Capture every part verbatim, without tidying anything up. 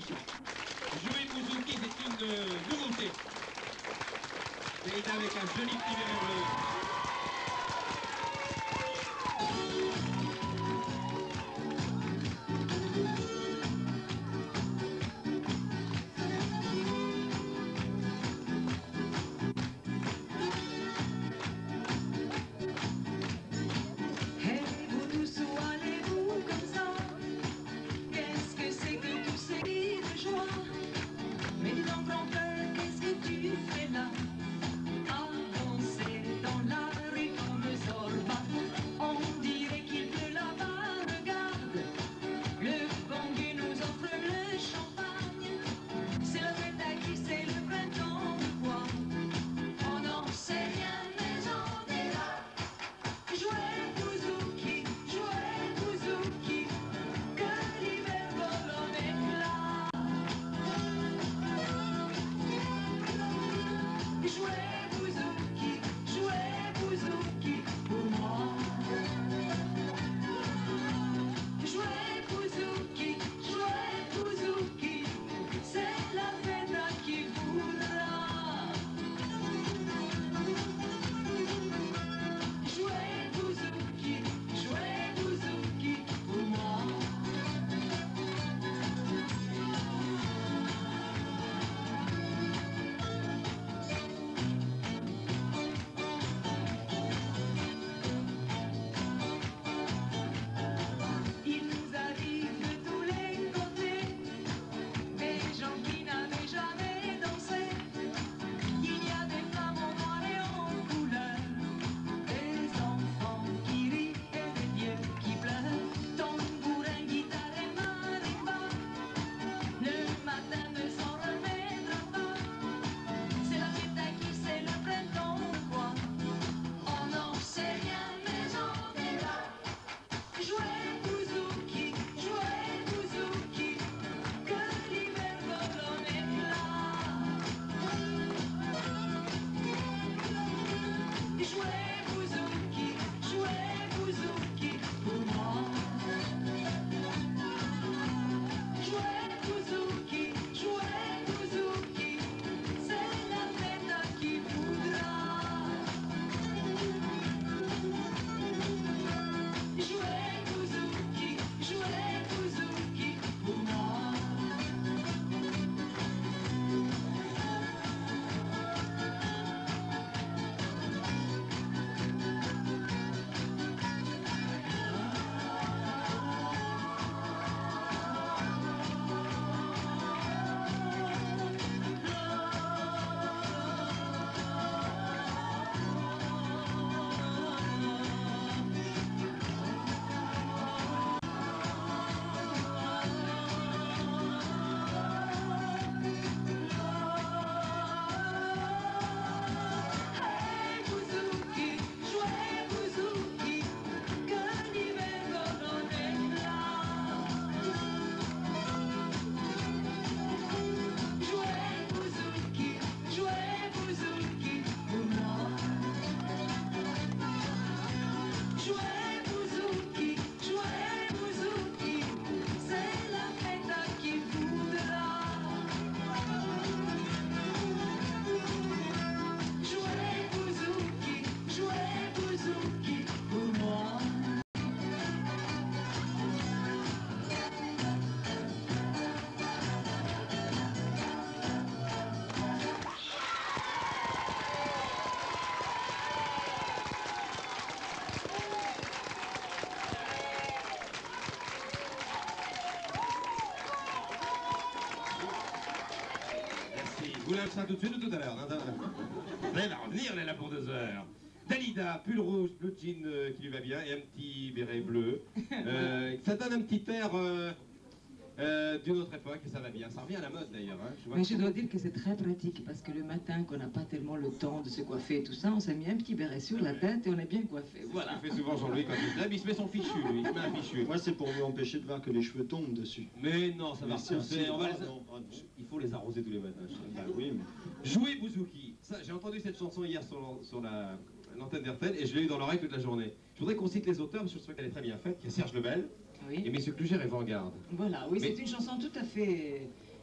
chant. Jouer Bouzouki, c'est une euh, nouveauté. C'est avec un joli petit béret bleu. Vous l'avez ça tout de suite ou tout à l'heure? Elle va revenir, elle est là pour deux heures. Dalida, pull rouge, blue jean euh, qui lui va bien et un petit béret bleu. Euh, ça donne un petit air euh, euh, d'une autre époque et ça va bien. Ça revient à la mode d'ailleurs. Hein. Mais je dois dire que c'est très pratique parce que le matin, qu'on n'a pas tellement le temps de se coiffer et tout ça, on s'est mis un petit béret sur la tête et on est bien coiffé. Voilà. Ce que fait souvent Jean-Louis quand il se lève, il se met son fichu, lui. Il se met un fichu. Moi, c'est pour lui empêcher de voir que les cheveux tombent dessus. Mais non, ça va repousser. On va les... Ah, non, ah, non. Il faut les arroser tous les matins. Bah oui, mais... Jouer Bouzouki. Ça, j'ai entendu cette chanson hier sur, sur la l'antenne d'R T L et je l'ai eu dans l'oreille toute la journée. Je voudrais qu'on cite les auteurs parce que je trouve qu'elle est très bien faite. Il y a Serge Lebel oui. et Messieurs Kluger et Vanguard. Voilà, oui, mais... c'est une chanson tout à fait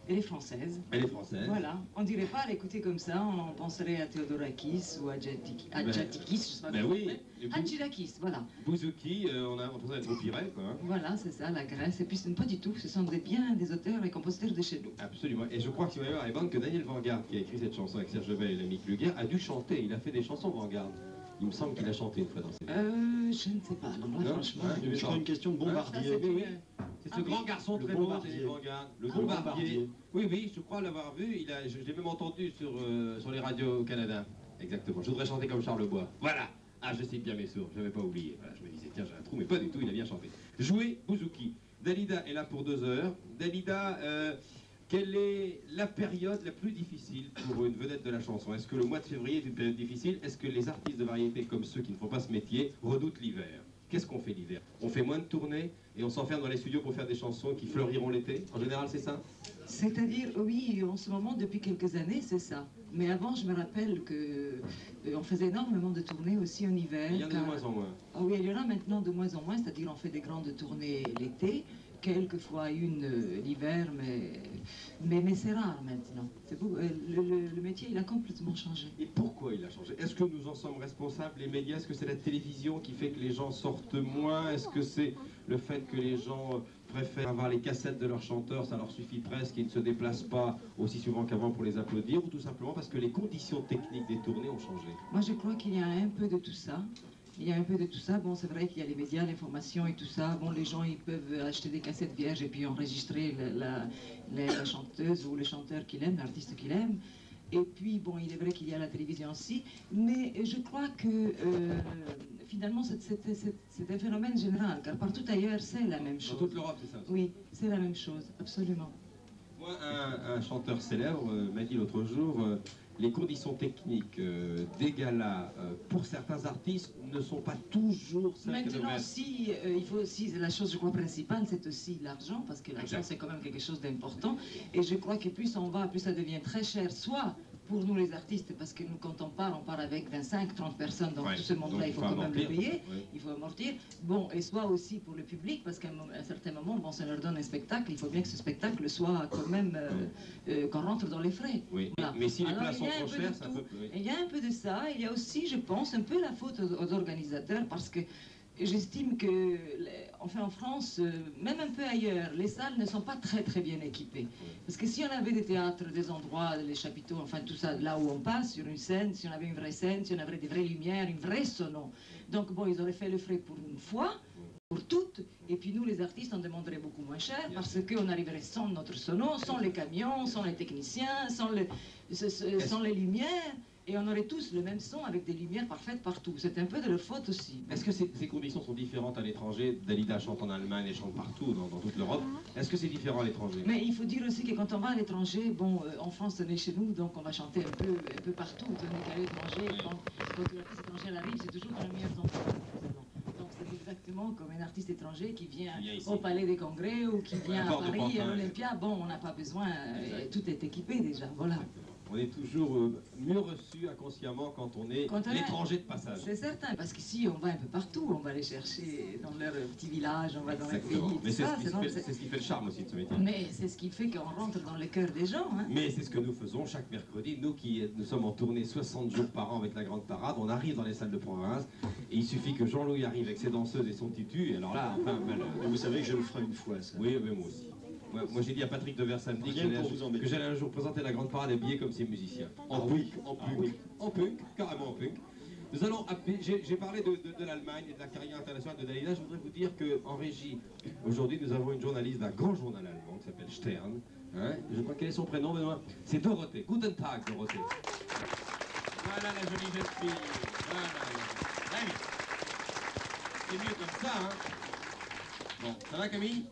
Elle est française. Elle est française. Voilà, on dirait pas l'écouter comme ça, on penserait à Theodorakis ou à Djatik- à Ben- Djatikis, je sais pas Ben comment oui. on Et dit. Bou- Hadjirakis, voilà. Bouzouki, euh, on a l'impression d'être au Pirée, quoi. Hein. Voilà, c'est ça, la Grèce. Et puis, ce n'est pas du tout, ce sont des, bien des auteurs et compositeurs de chez nous. Absolument. Et je crois que si ma mémoire est bonne, que Daniel Vanguard, qui a écrit cette chanson avec Serge Lebel et l'ami Kluger, a dû chanter. Il a fait des chansons Vanguard. Il me semble qu'il a chanté une fois dans ses vies. Euh, je ne sais pas, alors là, Non, franchement. hein, Je crois une question de Ça, bombardier. c'est oui, oui. une- C'est Ah ce oui. grand garçon Le très beau, Bombardier. Daniel Vanguard. Le Ah, Bombardier. Bombardier. Oui, oui, je crois l'avoir vu. Il a, je, je l'ai même entendu sur, euh, sur les radios au Canada. Exactement. Je voudrais chanter comme Charles Bois. Voilà. Ah, je sais bien mes sourds. Je n'avais pas oublié. Voilà, je me disais, tiens, j'ai un trou, mais pas du tout. Il a bien chanté. Jouer Bouzouki. Dalida est là pour deux heures. Dalida, euh, quelle est la période la plus difficile pour une vedette de la chanson? Est-ce que le mois de février est une période difficile? Est-ce que les artistes de variété, comme ceux qui ne font pas ce métier, redoutent l'hiver? Qu'est-ce qu'on fait l'hiver? On fait moins de tournées et on s'enferme dans les studios pour faire des chansons qui fleuriront l'été? En général, c'est ça? C'est-à-dire, oui, en ce moment, depuis quelques années, c'est ça. Mais avant, je me rappelle que euh, on faisait énormément de tournées aussi en hiver. Il y en a de car- moins en moins. Ah oui, il y en a maintenant de moins en moins, c'est-à-dire on fait des grandes tournées l'été, quelquefois une euh, l'hiver, mais, mais, mais c'est rare maintenant. C'est beau, euh, le, le- le métier, il a complètement changé. Et pourquoi il a changé? Est-ce que nous en sommes responsables, les médias? Est-ce que c'est la télévision qui fait que les gens sortent moins? Est-ce que c'est le fait que les gens euh, préfèrent avoir les cassettes de leurs chanteurs, ça leur suffit presque, ils ne se déplacent pas aussi souvent qu'avant pour les applaudir? Ou tout simplement parce que les conditions techniques des tournées ont changé? Moi, je crois qu'il y a un peu de tout ça. Il y a un peu de tout ça. Bon, c'est vrai qu'il y a les médias, l'information et tout ça. Bon, les gens, ils peuvent acheter des cassettes vierges et puis enregistrer la, la- la- la chanteuse ou le chanteur qu'il aime, l'artiste qu'il aime. Et puis, bon, il est vrai qu'il y a la télévision aussi. Mais je crois que, euh, finalement, c'est- c'est c'est- c'est un phénomène général. Car partout ailleurs, c'est la même Dans chose. toute l'Europe, c'est ça aussi. Oui, c'est la même chose, absolument. Moi, un, un chanteur célèbre euh, m'a dit l'autre jour, euh, les conditions techniques euh, des galas euh, pour certains artistes ne sont pas toujours celles que Maintenant, devraient être. si, euh, il faut aussi, la chose, je crois, principale, c'est aussi l'argent, parce que l'argent, Exact. c'est quand même quelque chose d'important. Et je crois que plus on va, plus ça devient très cher, soit pour nous les artistes, parce que nous, quand on part, on part avec vingt-cinq, trente personnes, donc Ouais, tout ce monde-là, donc il faut quand même le amortir. payer, Ouais. il faut amortir. Bon, et soit aussi pour le public, parce qu'à un, moment- à un certain moment, bon, ça leur donne un spectacle, il faut bien que ce spectacle soit quand même, euh, euh, qu'on rentre dans les frais. Oui, Voilà. mais si les Alors, places il sont y a un trop peu chères, de ça tout. peut... oui. Et il y a un peu de ça, il y a aussi, je pense, un peu la faute aux, aux organisateurs, parce que j'estime que, les- enfin en France, euh, même un peu ailleurs, les salles ne sont pas très très bien équipées. Parce que si on avait des théâtres, des endroits, les chapiteaux, enfin tout ça, là où on passe, sur une scène, si on avait une vraie scène, si on avait des vraies lumières, une vraie sono. Donc bon, ils auraient fait le frais pour une fois, pour toutes, et puis nous les artistes, on demanderait beaucoup moins cher, parce qu'on arriverait sans notre sono, sans les camions, sans les techniciens, sans, les- ce- ce- sans les lumières. Et on aurait tous le même son avec des lumières parfaites partout. C'est un peu de leur faute aussi. Est-ce que ces, ces conditions sont différentes à l'étranger? Dalida chante en Allemagne et chante partout, dans, dans toute l'Europe. Est-ce que c'est différent à l'étranger? Mais il faut dire aussi que quand on va à l'étranger, bon, euh, en France, on est chez nous, donc on va chanter un peu, un peu partout. Tandis qu'à l'étranger, quand, quand l'artiste étranger arrive, c'est toujours dans les meilleurs endroits. Donc c'est exactement comme un artiste étranger qui vient Qui vient ici. au Palais des Congrès ou qui vient à Porte de Paris, à Pantin. l'Olympia. Bon, on n'a pas besoin, euh, Exact. tout est équipé déjà, voilà. On est toujours euh, mieux reçu inconsciemment quand on est Quand on est- l'étranger de passage. C'est certain, parce qu'ici, on va un peu partout, on va les chercher dans leur petit village, on va dans leur pays, Exactement. tout Mais c'est ça, ce, qui c'est non, fait- c'est- c'est ce qui fait le charme aussi de ce métier. mais c'est ce qui fait qu'on rentre dans le cœur des gens. Hein. Mais c'est ce que nous faisons chaque mercredi. Nous qui nous sommes en tournée soixante jours par an avec la Grande Parade, on arrive dans les salles de province et il suffit que Jean-Louis arrive avec ses danseuses et son titu, et alors là, enfin, ben, le- Et vous savez que je le ferai une fois, ça. oui, mais moi aussi. Moi, moi, j'ai dit à Patrick Devers samedi que Rien j'allais pour un, vous embêter. que j'allais un jour présenter la Grande Parade habillé comme ses musiciens. En Ah punk, oui, en ah punk, oui. en punk, carrément en punk. Nous allons, appeler- j'ai j'ai parlé de, de- de l'Allemagne et de la carrière internationale de Dalida. Je voudrais vous dire qu'en régie, aujourd'hui, nous avons une journaliste d'un grand journal allemand qui s'appelle Stern. Hein, je crois quel est son prénom, Benoît? C'est Dorothée. Guten Tag, Dorothée. Voilà la jolie jeune fille. Voilà. Très bien. C'est mieux comme ça, hein. Bon, ça va, Camille?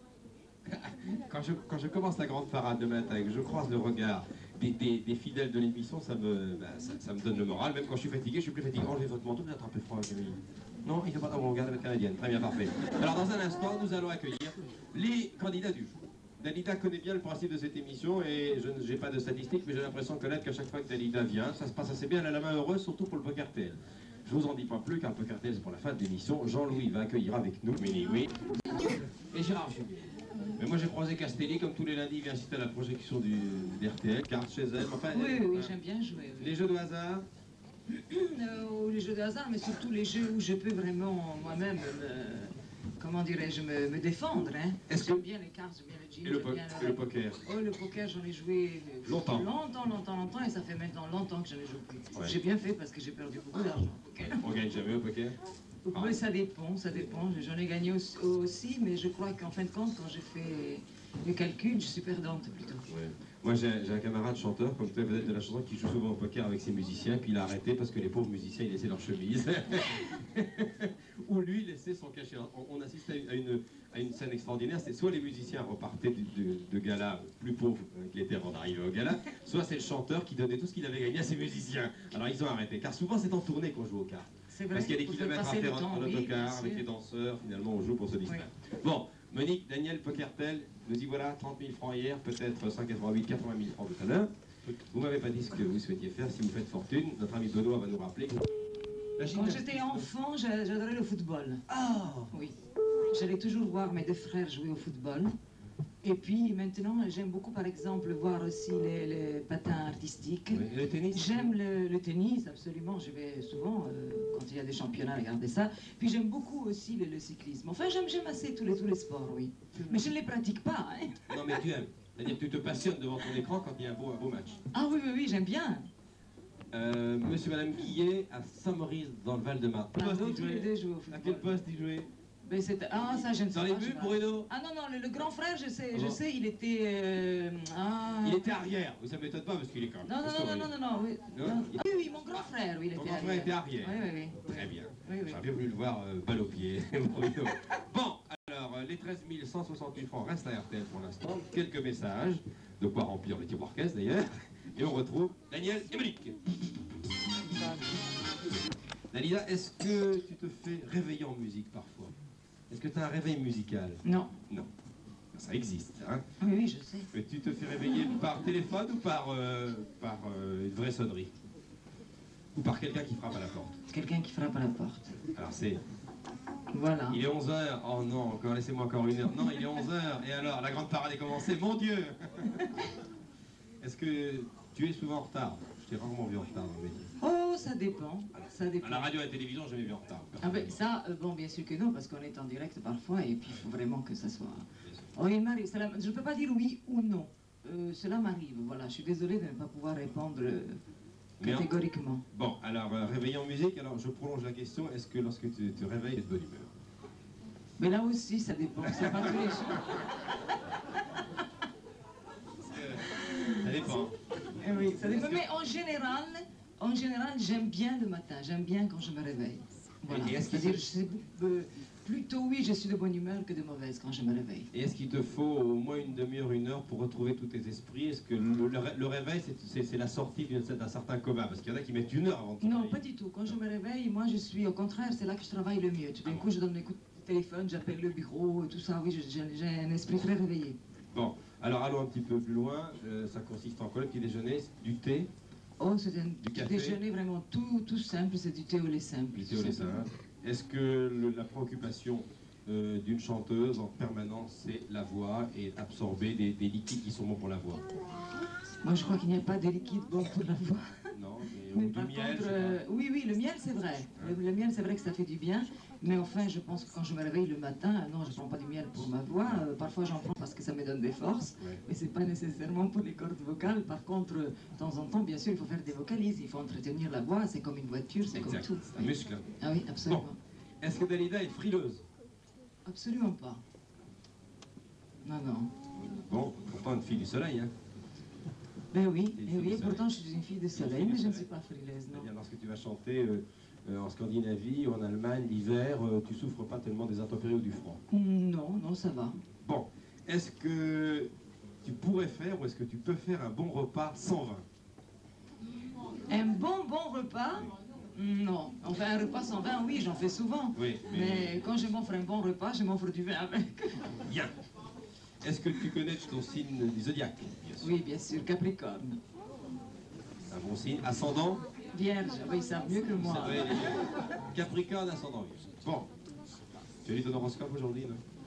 Quand je, quand je commence la grande parade de matin et que je croise le regard des, des- des fidèles de l'émission, ça me, ben, ça, ça me donne le moral. Même quand je suis fatigué, je suis plus fatigué. Enlevez votre manteau, vous êtes un peu froid, Camille. Non, il ne faut pas. Oh, on regarde la canadienne. Très bien, parfait. Alors, dans un instant, nous allons accueillir les candidats du jour. Dalida connaît bien le principe de cette émission et je n'ai pas de statistiques, mais j'ai l'impression de connaître qu'à chaque fois que Dalida vient, ça se passe assez bien. Elle a la main heureuse, surtout pour le Poker T L. Je vous en dis pas plus, car le Poker T L, c'est pour la fin de l'émission. Jean-Louis va accueillir avec nous, Méni, oui, et Gérard Julier. Mais moi j'ai croisé Castelli, comme tous les lundis, il vient assister à la projection du, du R T L, carte chez elle. Enfin, Oui, elle, oui, hein. j'aime bien jouer. Oui. Les jeux de hasard. Euh, les jeux de hasard, mais surtout les jeux où je peux vraiment moi-même me, comment dirais-je, me, me défendre. Hein. Est-ce J'aime que- bien les cartes, j'aime bien le gin, Et le, j'aime po- bien et le poker. Oh, le poker, j'en ai joué euh, Longtemps. longtemps, longtemps, longtemps, et ça fait maintenant longtemps que je ne joue plus. Ouais. J'ai bien fait parce que j'ai perdu beaucoup d'argent au poker. On gagne jamais au poker. Ah. Oui, ça dépend, ça dépend. J'en ai gagné aussi, aussi, mais je crois qu'en fin de compte, quand j'ai fait le calcul, je suis perdante plutôt. Ouais. Moi j'ai j'ai un camarade chanteur, comme toi, vedette de la chanson, qui joue souvent au poker avec ses musiciens, puis il a arrêté parce que les pauvres musiciens ils laissaient leur chemise. Ou lui laissait son cachet. On, on assiste à une, à, une, à une scène extraordinaire, c'est soit les musiciens repartaient de, de, de gala plus pauvres euh, qu'ils étaient avant d'arriver au gala, soit c'est le chanteur qui donnait tout ce qu'il avait gagné à ses musiciens. Alors ils ont arrêté, car souvent c'est en tournée qu'on joue aux cartes. C'est vrai. Parce qu'il y a des pour faire kilomètres à passer le faire en, temps, en oui, autocar, bien avec sûr. les danseurs, finalement on joue pour se distraire. Bon, Monique, Daniel, Pokertel, nous y voilà, trente mille francs hier, peut-être cent quatre-vingt-huit, quatre-vingt mille francs tout à l'heure. Vous m'avez pas dit ce que vous souhaitiez faire, si vous faites fortune, notre ami Benoît va nous rappeler. que- La Quand gymnastique. j'étais enfant, j'a- j'adorais le football. Ah Oui. J'allais toujours voir mes deux frères jouer au football. Et puis maintenant, j'aime beaucoup, par exemple, voir aussi les, les patins artistiques. Oui, et le tennis. J'aime le, le tennis, absolument. Je vais souvent, euh, quand il y a des championnats, regarder ça. Puis j'aime beaucoup aussi le, le cyclisme. Enfin, j'aime j'aime assez tous les, tous les sports, oui. Mais je ne les pratique pas. Hein. Non mais tu aimes. C'est-à-dire que tu te passionnes devant ton écran quand il y a un beau, un beau match. Ah oui, oui, oui, j'aime bien. Euh, Monsieur et Madame Guillet à Saint-Maurice dans le Val-de-Marne. Ah, Poste donc, il tous les jouait deux jouent au À football. quel poste il jouait Ben, c'était- ah, ça, je ne sais Dans pas. les je buts, sais pas. Bruno Ah non, non, le, le grand frère, je sais, Ah je bon sais, il était... euh, ah. Il était arrière. Oui, ça m'étonne pas parce qu'il est quand même. Non, non, non, costaud, non, non, non, non, oui. Non, Non. il- Ah oui, oui, mon grand frère, oui, il Ton était grand frère arrière. était arrière. Oui, oui, oui. Très bien. Oui, oui. J'aurais bien voulu le voir euh, balle au pied. Bruno. Bon, alors, euh, les treize mille cent soixante-huit francs restent à R T L pour l'instant. Quelques messages, de quoi remplir le tiroir caisse d'ailleurs. Et on retrouve Daniel et Monique. Dalida, est-ce que tu te fais réveiller en musique parfois? Est-ce que tu as un réveil musical? Non. Non. Ça existe, hein? Oui, oui, je sais. Mais tu te fais réveiller par téléphone ou par, euh, par euh, une vraie sonnerie? Ou par quelqu'un qui frappe à la porte? Quelqu'un qui frappe à la porte. Alors c'est... Voilà. Il est onze heures. Oh non, encore laissez-moi encore une heure. Non, il est onze heures. Et alors, la grande parade est commencée. Mon Dieu! Est-ce que tu es souvent en retard? Je t'ai rarement vu en retard dans le métier. Oh, ça dépend. Ça À dépend. la radio et à la télévision, je jamais vu en retard. Ah ben ça, euh, bon, bien sûr que non, parce qu'on est en direct parfois, et puis il faut vraiment que ça soit... Oh, il m'arrive, cela- je ne peux pas dire oui ou non. Euh, cela m'arrive, voilà. Je suis désolée de ne pas pouvoir répondre euh, Mais en- catégoriquement. Bon, alors, euh, réveillé en musique, alors je prolonge la question. Est-ce que lorsque tu te réveilles, tu es de bonne humeur? Mais là aussi, ça dépend. C'est pas tous les jours. Ça dépend. Eh oui, ça dépend. Mais en général, en général, j'aime bien le matin. J'aime bien quand je me réveille. Voilà. Et est-ce que C'est-à-dire, je sais, euh, plutôt oui, je suis de bonne humeur que de mauvaise quand je me réveille. Et est-ce qu'il te faut au moins une demi-heure, une heure pour retrouver tous tes esprits? Est-ce que le, le ré- le réveil, c'est- c'est c'est la sortie d'une- d'un certain coma? Parce qu'il y en a qui mettent une heure avant de se Non, réveiller. pas du tout. Quand je me réveille, moi, je suis au contraire, c'est là que je travaille le mieux. Tout d'un coup, je donne mes coups de téléphone, j'appelle le bureau, tout ça. Oui, je- j'ai j'ai un esprit très réveillé. Bon, alors allons un petit peu plus loin. Euh, ça consiste en quoi le petit déjeuner? Du thé? Oh, c'est un Du café. déjeuner vraiment tout, tout simple, c'est du thé au lait simple. Du thé au lait simple. Est-ce que le- la préoccupation euh, d'une chanteuse en permanence, c'est la voix et absorber des, des liquides qui sont bons pour la voix? Moi, je crois qu'il n'y a pas de liquide bon pour la voix. Non, mais, Mais ou du par miel, contre, je sais euh, pas. oui, oui, le miel, c'est vrai. Le, le miel, c'est vrai que ça fait du bien. Mais enfin, je pense que quand je me réveille le matin, non, je ne prends pas du miel pour ma voix. Euh, parfois, j'en prends parce que ça me donne des forces. Ouais. Mais ce n'est pas nécessairement pour les cordes vocales. Par contre, euh, de temps en temps, bien sûr, il faut faire des vocalises. Il faut entretenir la voix. C'est comme une voiture, c'est comme Exact. tout. C'est un muscle. Ah oui, absolument. Est-ce que Dalida est frileuse? Absolument pas. Non, non. Bon, pourtant une fille du soleil, hein. Ben oui, T'es une eh fille oui, du et pourtant je soleil. suis une fille de fille soleil, du mais je ne soleil. suis pas frileuse, non. C'est-à-dire lorsque tu vas chanter euh, euh, en Scandinavie ou en Allemagne l'hiver, euh, tu souffres pas tellement des intempéries ou du froid. Non, non, ça va. Bon, est-ce que tu pourrais faire ou est-ce que tu peux faire un bon repas sans vin? Un bon, bon repas? Non. Enfin, un repas sans vin, oui, j'en fais souvent. Oui, mais... Mais quand je m'offre un bon repas, je m'offre du vin avec. Bien. Est-ce que tu connais ton signe du zodiaque? Bien sûr. Oui, bien sûr, Capricorne. Un bon signe. Ascendant? Vierge, oui, ils savent mieux que moi. Ça va, les- Capricorne, ascendant Vierge. Bon. Tu as lu ton horoscope aujourd'hui, non?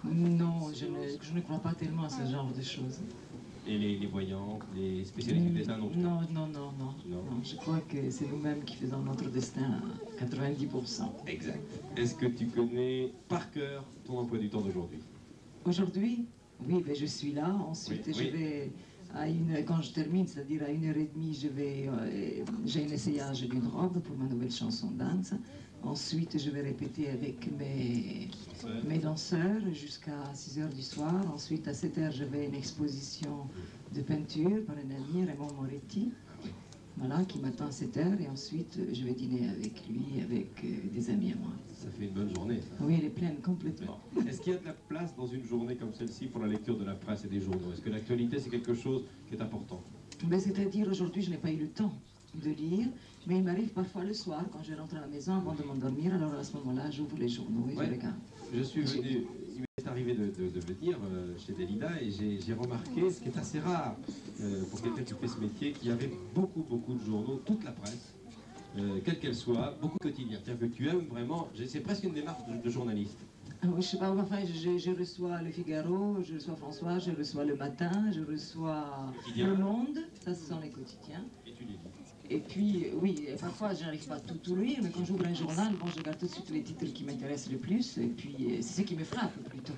Non, je ne, je ne crois pas tellement à ce genre de choses. Et les, les voyants, les spécialistes du destin non plus. Non, non, non, non, Non. non. Je crois que c'est nous-mêmes qui faisons notre destin à quatre-vingt-dix pour cent. Exact. Est-ce que tu connais par cœur ton emploi du temps d'aujourd'hui? Aujourd'hui, oui, ben je suis là. Ensuite, Oui, je oui. vais à une, quand je termine, c'est-à-dire à une heure et demie, je vais, euh, j'ai un essayage d'une robe pour ma nouvelle chanson danse. Ensuite, je vais répéter avec mes, mes danseurs jusqu'à six heures du soir. Ensuite, à sept heures, je vais à une exposition de peinture par un ami, Raymond Moretti, voilà, qui m'attend à sept heures. Et ensuite, je vais dîner avec lui, avec euh, des amis à moi. Ça fait une bonne journée, ça. Oui, elle est pleine complètement. Est-ce qu'il y a de la place dans une journée comme celle-ci pour la lecture de la presse et des journaux? Est-ce que l'actualité, c'est quelque chose qui est important? Ben, c'est-à-dire, aujourd'hui, je n'ai pas eu le temps de lire, mais il m'arrive parfois le soir, quand je rentre à la maison avant de m'endormir, alors à ce moment-là, j'ouvre les journaux et Ouais. je regarde. Je suis venu, il m'est arrivé de, de, de venir euh, chez Dalida et j'ai j'ai remarqué, ce qui est assez rare euh, pour quelqu'un qui fait ce métier, qu'il y avait beaucoup, beaucoup de journaux, toute la presse, euh, quelle qu'elle soit, beaucoup quotidiens. C'est-à-dire que tu aimes vraiment, c'est presque une démarche de, de journaliste. Ah oui, je sais pas, enfin, je, je reçois Le Figaro, je reçois François, je reçois Le Matin, je reçois Quotidien. Le Monde, ça ce sont les quotidiens. Et tu les lis. Et puis, euh, oui, parfois je n'arrive pas à tout, tout lire, mais quand j'ouvre un journal, bon, je regarde tout de suite les titres qui m'intéressent le plus, et puis euh, c'est ce qui me frappe plutôt.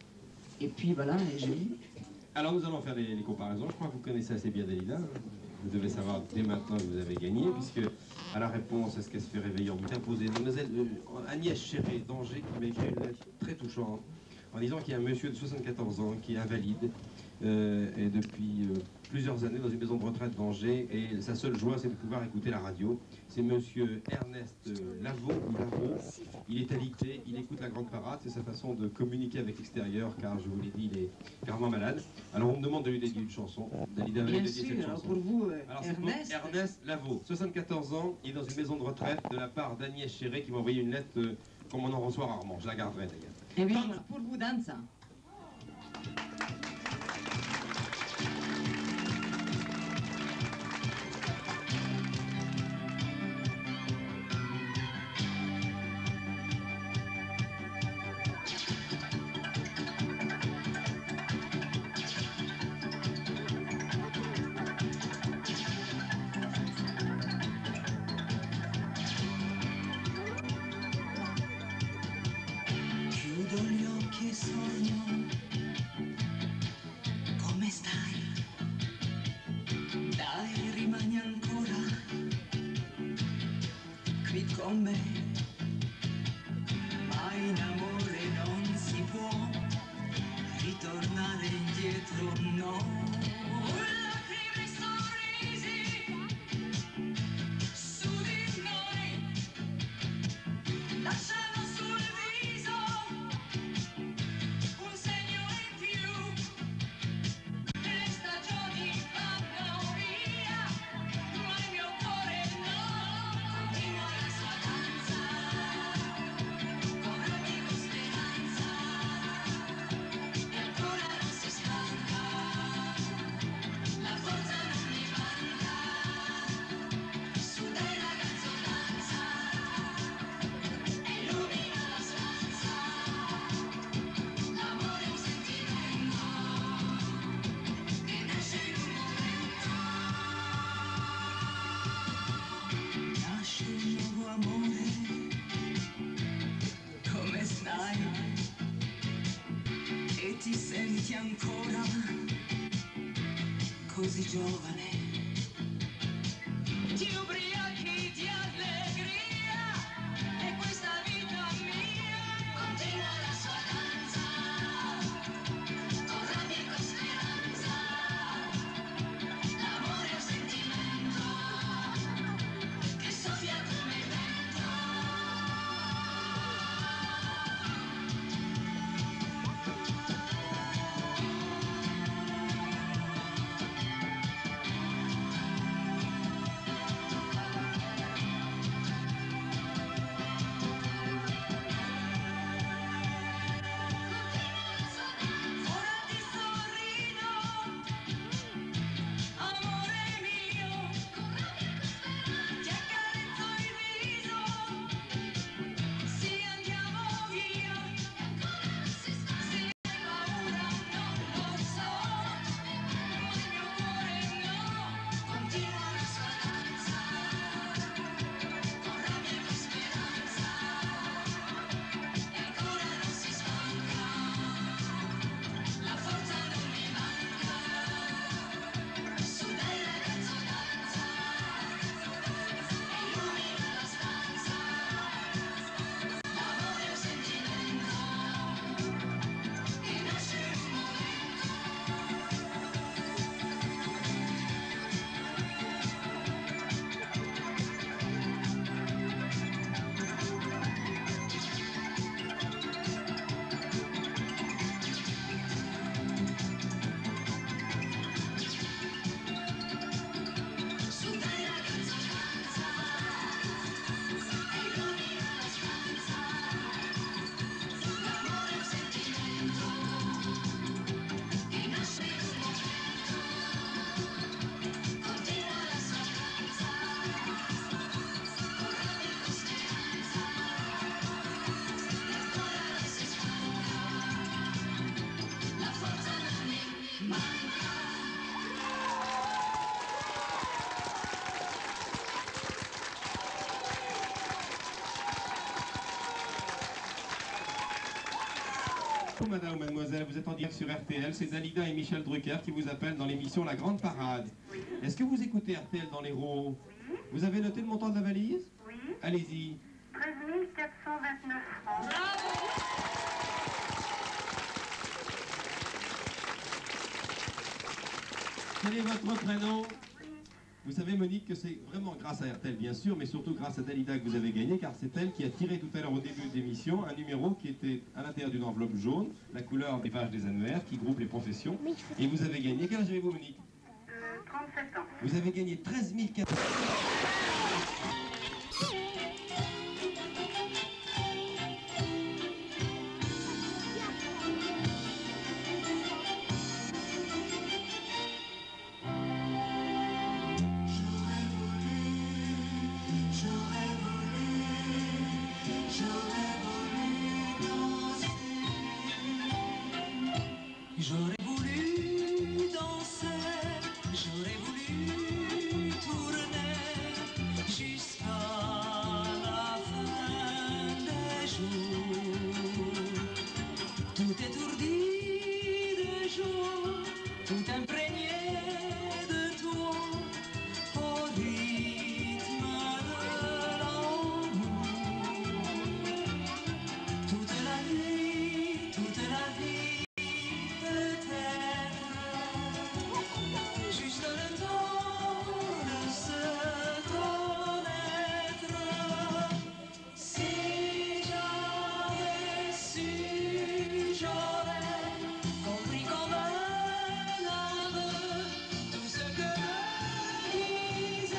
Et puis voilà, et je lis. Alors nous allons faire les, les comparaisons. Je crois que vous connaissez assez bien Dalida. Vous devez savoir dès maintenant que vous avez gagné, puisque à la réponse, est-ce qu'elle se fait réveiller, on vous a posé Mademoiselle euh, Agnès Chéré d'Angers qui m'a écrit une lettre très touchante en disant qu'il y a un monsieur de soixante-quatorze ans qui est invalide euh, et depuis euh, plusieurs années dans une maison de retraite d'Angers et sa seule joie c'est de pouvoir écouter la radio. C'est monsieur Ernest euh, Lavaux ou Lavaux. Il est alité, il écoute la grande parade, c'est sa façon de communiquer avec l'extérieur car je vous l'ai dit, il est gravement malade. Alors on me demande de lui dédier une chanson. Dalida va lui Bien dédier cette sûr, alors chanson. pour vous, euh, Alors c'est pour Ernest, Ernest Lavaux, soixante-quatorze ans, il est dans une maison de retraite de la part d'Agnès Chéré qui m'a envoyé une lettre euh, comme on en reçoit rarement. Je la garderai d'ailleurs. et bien, voilà, pour vous, Danza. Chiudo gli occhi e sogno, come stai? Dai, rimani ancora qui con me, ma in amore non si può ritornare indietro, no. Lacrime e sorrisi su di noi, lasciano sul viso un segno in più, le stagioni vanno via, ma il mio cuore no, continua la sua danza, con amico speranza, e ancora non si stanca, la forza non mi manca, su dai ragazzo danza, illumina la stanza. L'amore è un sentimento che nasce in un momento. Nasce un nuovo amore. Come stai? E ti senti ancora così giovane? Ti ubriachi di allegria e questa vita mia continua la sua danza, con rabbia e con speranza. L'amore è un sentimento che soffia come il vento. madame ou mademoiselle, vous êtes en direct sur R T L, c'est Dalida et Michel Drucker qui vous appellent dans l'émission La Grande Parade. Oui. Est-ce que vous écoutez R T L dans l'Hérault? Oui. Vous avez noté le montant de la valise? Oui. Allez-y. treize mille quatre cent vingt-neuf francs. Quel est votre prénom? Vous savez, Monique, que c'est vraiment grâce à R T L, bien sûr, mais surtout grâce à Dalida que vous avez gagné, car c'est elle qui a tiré tout à l'heure au début de l'émission un numéro qui était à l'intérieur d'une enveloppe jaune, la couleur des pages des annuaires, qui groupe les professions. Et vous avez gagné. Quel âge avez-vous, Monique? Euh, trente-sept ans. Vous avez gagné treize mille quatre cents. J'aurais voulu danser, j'aurais voulu tourner jusqu'à la fin des jours. Tout étourdi de joie, tout imprégné de toi, au rythme de l'amour. Toute la nuit, toute la vie. Juste le temps de se connaître. Si j'avais su, j'aurais compris comme un aveu tout ce que disaient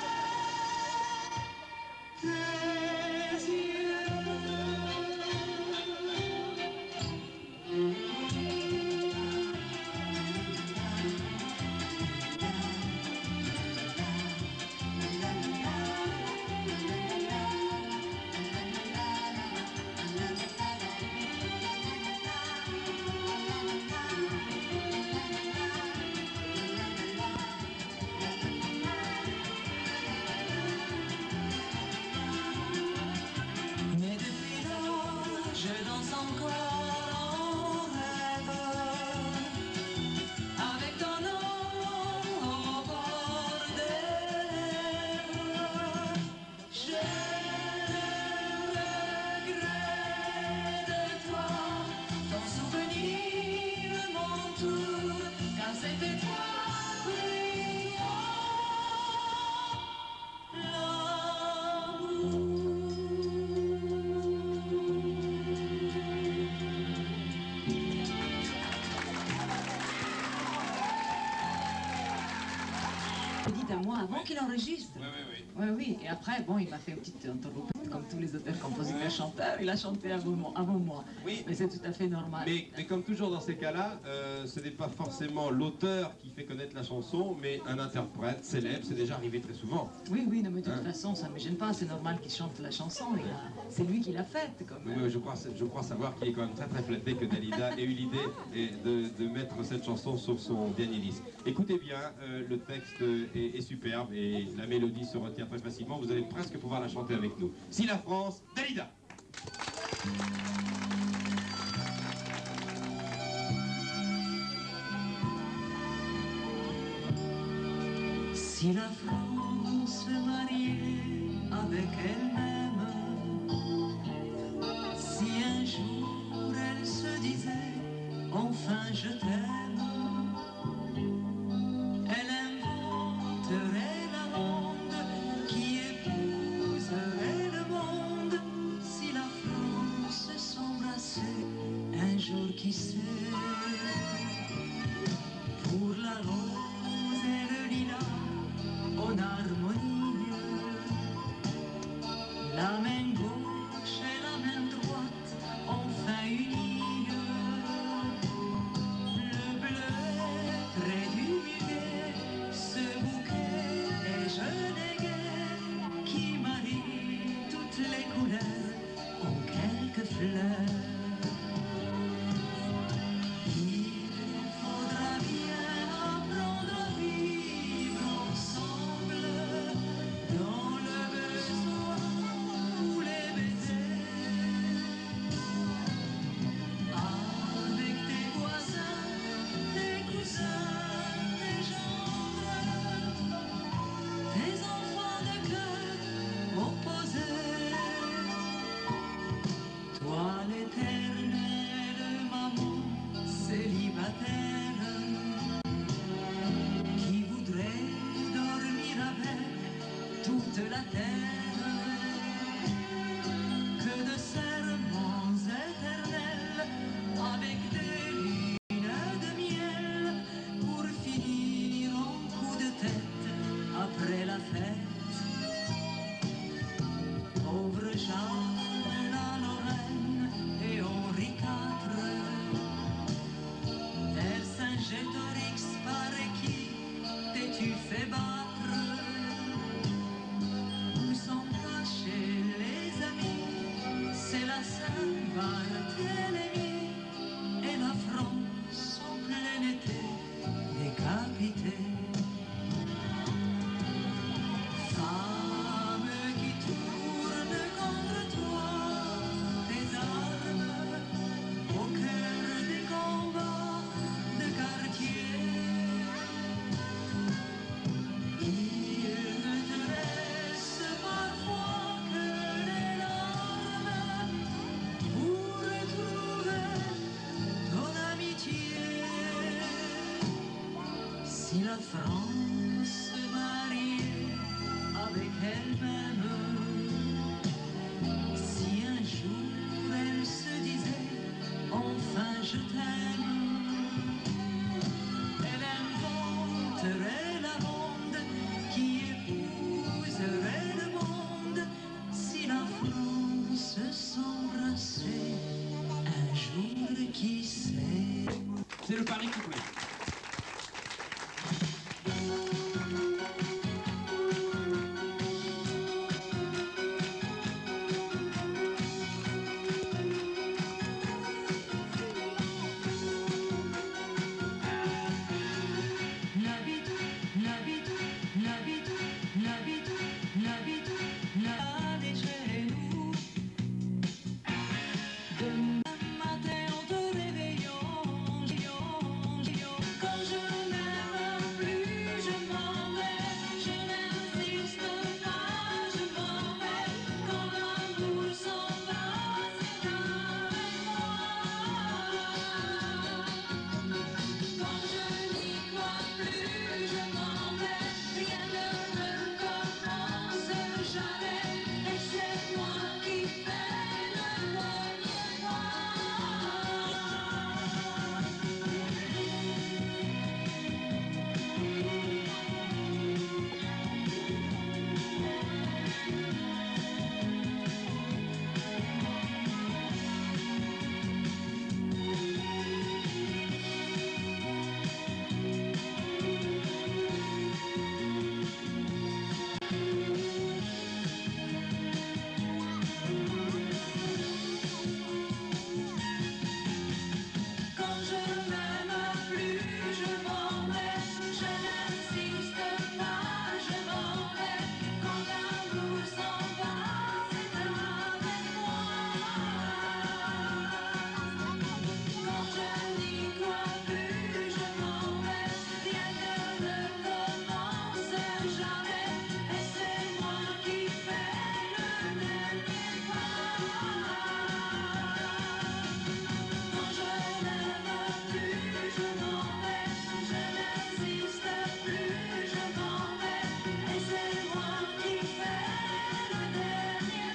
tes yeux. Mais depuis lors, je danse encore en rêve, avec ton nom au bord des lèvres. J'ai le regret de toi, ton souvenir m'entoure, car c'était toi, oui, Dites à moi avant qu'il enregistre. Oui, oui, oui. Oui, oui. Et après, bon, il m'a fait une petite interruption, comme tous les auteurs, compositeurs, chanteurs. Il a chanté avant moi. Avant moi. Oui. Mais c'est tout à fait normal. Mais, mais comme toujours dans ces cas-là, euh, ce n'est pas forcément l'auteur qui fait connaître la chanson, mais un interprète célèbre. C'est déjà arrivé très souvent. Oui, oui, non, mais de toute Hein? façon, ça ne me gêne pas. C'est normal qu'il chante la chanson. il a- C'est lui qui l'a faite, quand Oui, même. oui, je, crois, je crois savoir qu'il est quand même très très flatté que Dalida ait eu l'idée et de, de mettre cette chanson sur son dernier disque. Écoutez bien, euh, le texte est, est superbe et la mélodie se retient très facilement. Vous allez presque pouvoir la chanter avec nous. Si la France, Dalida! Si la France se mariait avec elle-même, si un jour elle se disait enfin je t'aime, elle inventerait la langue qui épouserait le monde. Si la France s'embrassait un jour, qui sait, pour la rose et le lilas en harmonie, la main gauche et la main droite enfin unies, le bleu la terre, que de serments éternels avec des lunes de miel pour finir en coup de tête après la fête. Pauvre Jeanne, la Lorraine et Henri quatre, tel Saint-Gétorix par qui t'es-tu fait battre? Où sont cachés les amis? C'est la Saint-Barthélemy et la France en plein été décapitée. Femme qui tourne contre toi tes armes au cœur des combats de quartier. Il ne te reste parfois que les larmes pour retrouver ton amitié. Si la France mariait avec elle-même, si un jour elle se disait enfin je t'aime, elle inventerait la ronde qui épouserait le monde. Si la France s'embrassait un jour, qui sait? C'est le pari qui plaît. N'habite, n'habite, n'habite, n'habite, n'habite, n'habite chez nous. Demain matin en te réveillant, quand je n'aime plus, je m'en vais, je n'insiste pas, je m'en vais, quand l'amour s'en va, c'est avec moi. Quand je n'y crois plus, je m'en vais, rien ne recommence jamais, et c'est moi qui fais le dernier pas. Quand je n'aime plus, je m'en vais, je n'insiste pas, je m'en vais, quand l'amour s'en va, c'est avec moi. Quand je n'y crois plus, je m'en vais, rien ne recommence jamais, et c'est moi qui fais le dernier pas. Quand je n'aime plus, je m'en vais, je n'insiste plus, je m'en vais, et c'est moi qui fais le dernier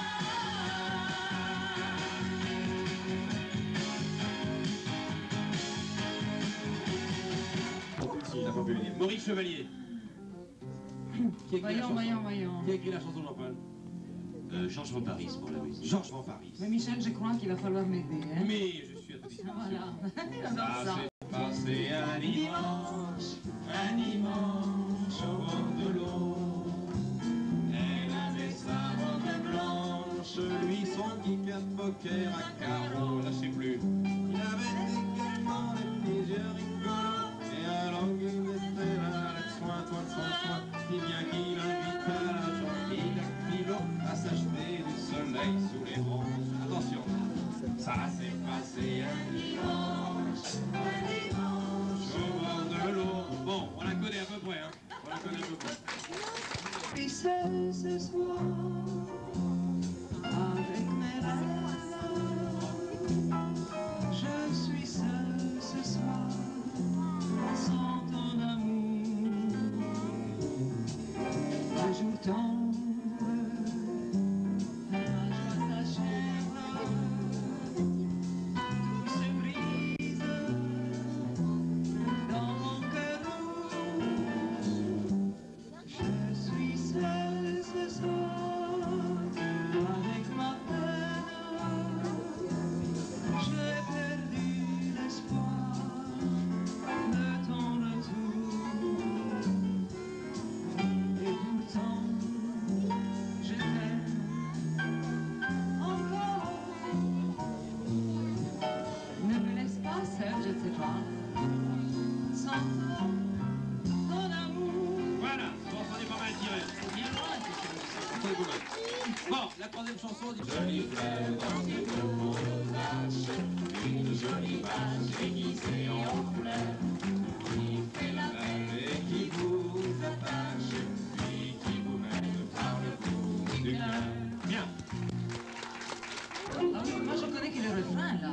Il a pas pu le dire. Maurice Chevalier. Qui a écrit la Voyons, chanson voyons, voyons. Qui a écrit la chanson, Jean-Paul? Euh, Georges Van Paris pour la musique. Georges Van Paris. Mais Michel, je crois qu'il va falloir m'aider. Hein? Mais je suis à ta disposition. Voilà. Il adore Ça ça. s'est passé un dimanche, un dimanche au bord de l'eau. Elle avait sa robe blanche, lui son petit cap poker à carreaux, là je sais plus. Il avait également des petits yeux rigolos et un langue d'Estelle avec soin, soin, soin, soin. Si bien qu'il invita la gentille Dactylo à s'acheter du soleil sous les branches. Attention, ça s'est passé un dimanche, un dimanche au bord de l'eau. Bon, on la connaît à peu près, hein. On la connaît à peu près. Je suis seul ce soir avec mes rêves. Je suis seul ce soir sans ton amour. Le jour tombe la troisième chanson dit Jolie fleur dans une rose vache, une jolie vache aiguisée en fleurs, qui fait la paix et qui vous attache, puis qui vous mène par le bout du cœur. Bien. Ah oui, moi je connais que le refrain là.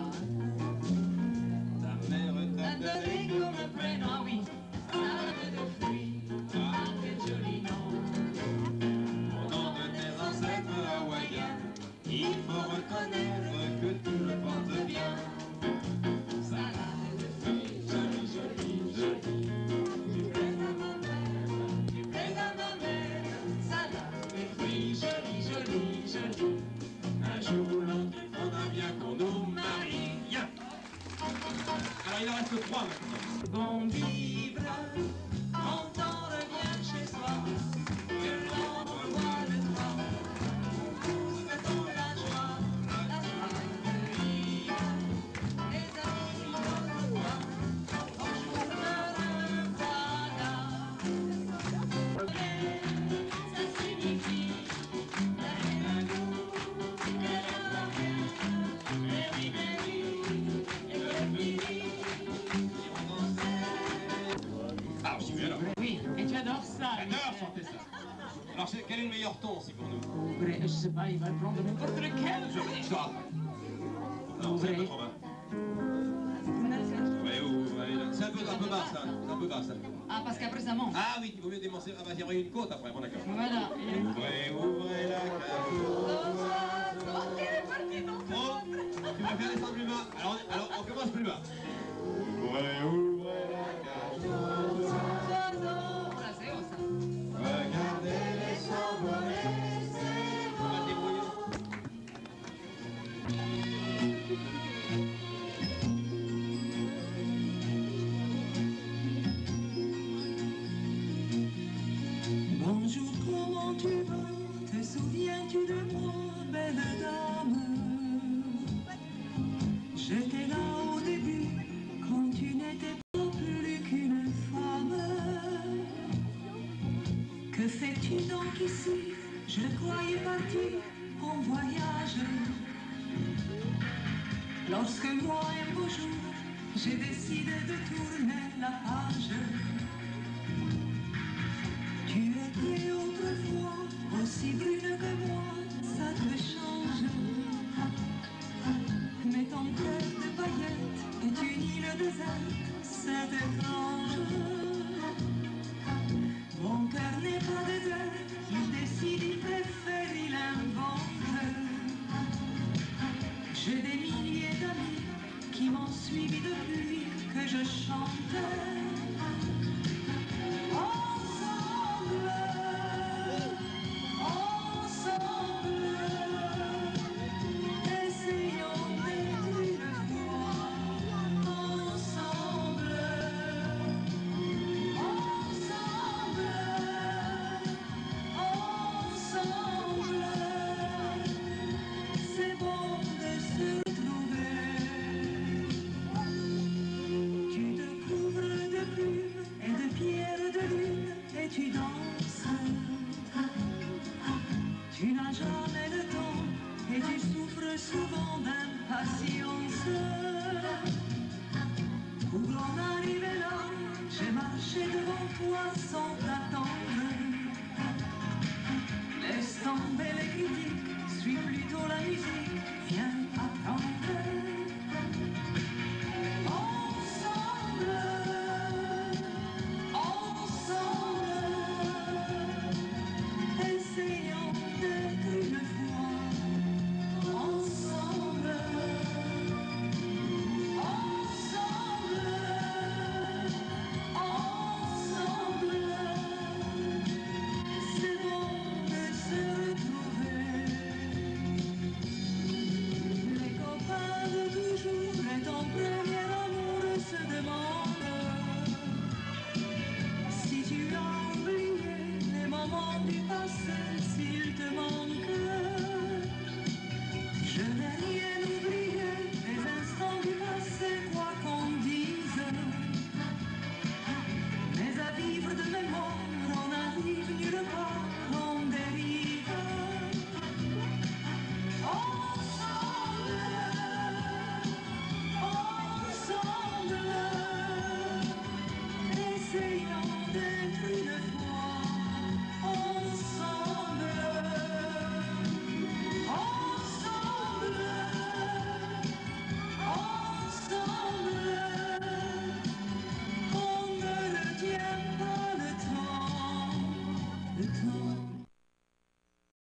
Ta mère T'as t'a donné comme prénom, ah oui. Salade de fruits, ah quel joli nom. au nom de tes ancêtres hawaïens. Il faut reconnaître que tu le portes bien. Salade de fruits, Jolie, jolie, jolie, du plaît à ma mère, du plaît à ma mère. Salade de fruits, joli, joli, joli. Un jour ou l'autre, il faudra bien qu'on nous marie. Bien. Alors il en reste trois maintenant. Bon vivre, quand on revient chez soi, que l'on revoit le toit, nous souhaitons la joie, la joie de vivre. Les amis nous revoient, quand je me revoilà. Ça signifie la haine à nous, que la mer, mais oui, mais oui, et que fini. Ah, j'y vais alors. Oui, et tu adores ça. J'adore chanter ça. Alors c'est- quel est le meilleur ton aussi pour nous? Vrai, je sais pas, il va le prendre n'importe lequel. Je vous dis ça. Non, c'est un peu trop bas. Ouais, ou- allez, là. C'est un peu, un peu bas ça. C'est un peu bas ça. Ah, parce qu'après ça monte. Ah oui, il vaut mieux démencer. Ah bah, il y aurait une côte après, bon d'accord. Voilà. Ouvrez, ouvrez la cage. Oh, tu vas faire descendre plus bas. Alors, on- alors on commence plus bas. Ouvrez, ouvrez la cage. Voilà, c'est haut ça. Regardez les s'envoler. On va se débrouiller. Bonjour, comment tu vas? Te souviens-tu de moi, belle dame? J'étais là au début, quand tu n'étais pas plus qu'une femme. Que fais-tu donc ici? Je croyais partir en voyage. Lorsque moi, un beau jour, j'ai décidé de tourner la page. Tu étais autrefois aussi brune que moi, ça te change. Mais ton cœur de paillettes est une île déserte, c'est étrange. Mon cœur n'est pas désert, il décide, il préfère, il invente. J'ai des milliers d'amis qui m'ont suivi depuis que je chantais. Ensemble, ensemble, essayons d'être une fois. Ensemble, ensemble, ensemble, c'est bon de se retrouver. Tu te couvres de plumes et de pierres de lune et tu danses. Tu n'as jamais le temps et tu souffres souvent d'impatience. Pour en arriver là, j'ai marché devant toi sans t'attendre. Laisse tomber les critiques, suis plutôt la musique, viens attendre.